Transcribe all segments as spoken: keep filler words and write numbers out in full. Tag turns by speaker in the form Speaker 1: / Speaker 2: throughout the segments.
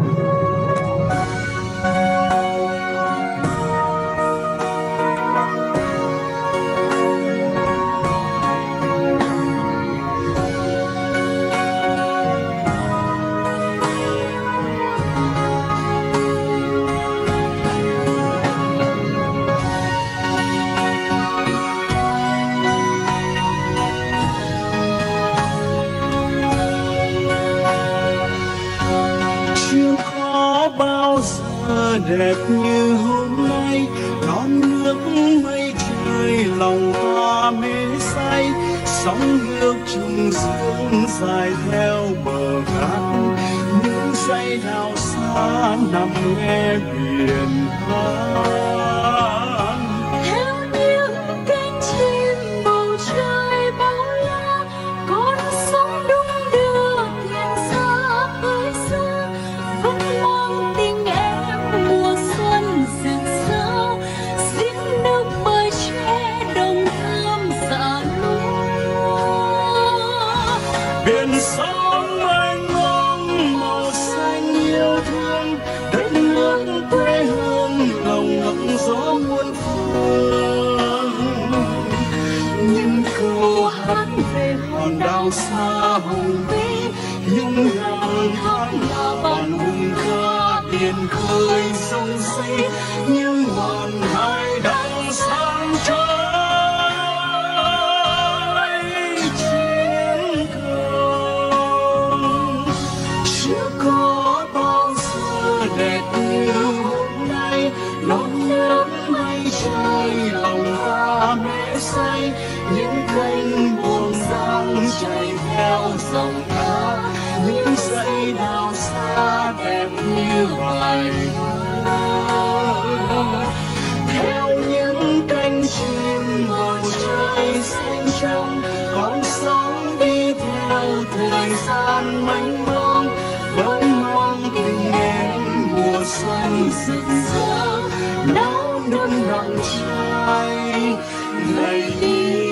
Speaker 1: Bao giờ đẹp như hôm nay, non nước mây trời lòng ta mê say, sóng nước trùng dương dài theo bờ cát, những dãy đào xa nằm nghe biển hát. Biển sóng mênh mông màu xanh yêu thương, đất nước quê hương lòng ngập gió muôn phương. Những câu hát về hòn đảo xa hùng vĩ, những năm tháng là bản hùng ca biển khơi sông xây, những ngọn hải đăng sáng trói. Đẹp như hôm nay, non nước mây trời lòng ta mê say, những cánh buồm giăng chạy theo dòng ca, những dãy đào xa đẹp như bài thơ. Theo những cánh chim bầu trời xanh trong, con sóng đi theo thời gian mênh mông, vẫn mong tình em mùa xuân rực rỡ, náo nức nặng trai ngày đi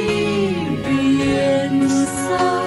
Speaker 1: biển xa.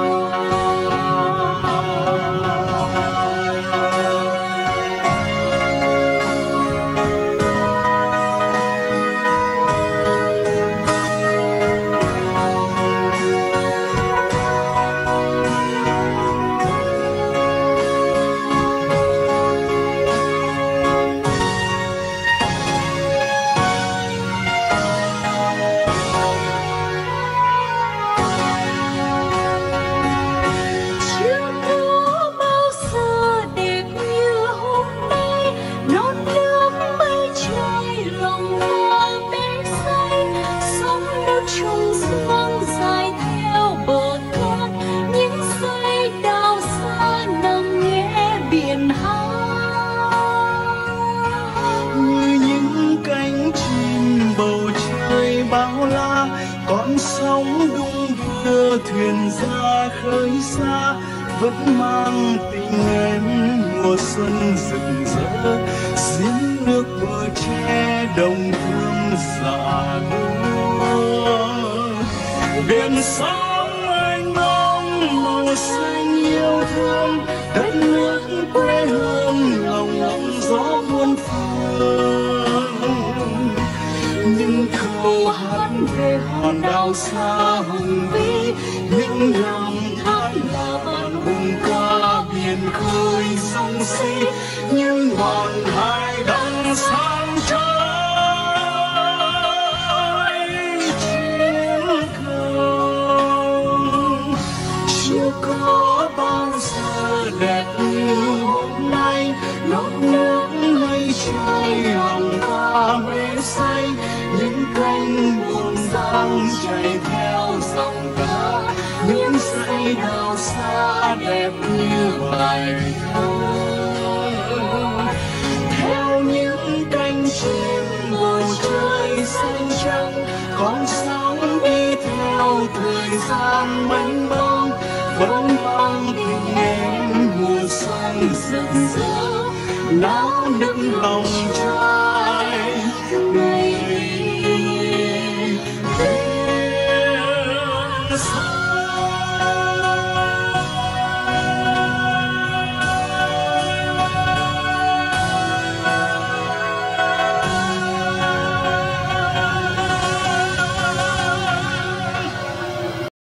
Speaker 1: Con sóng đung đưa thuyền ra khơi xa, vẫn mang tình em mùa xuân rực rỡ, giếng nước bờ tre đồng hương dạ lúa. Biển sóng mênh mông màu xanh yêu thương, đất nước quê hương lòng ngậm gió muôn phương. Những câu hát về hòn đảo xa hùng vĩ, những năm tháng là bản hùng ca biển khơi sông xây, những ngọn hải đăng sáng trói chiến công. Chưa có bao giờ đẹp như hôm nay, non nước mây trời lòng ta mê say, những cánh buồm giăng chạy theo dòng ca, những dãy đào xa đẹp như bài thơ. Theo những cánh chim bầu trời xanh trắng, con sóng đi theo thời gian mênh mông, vẫn mang tình em mùa xuân rực rỡ, náo nức lòng trai.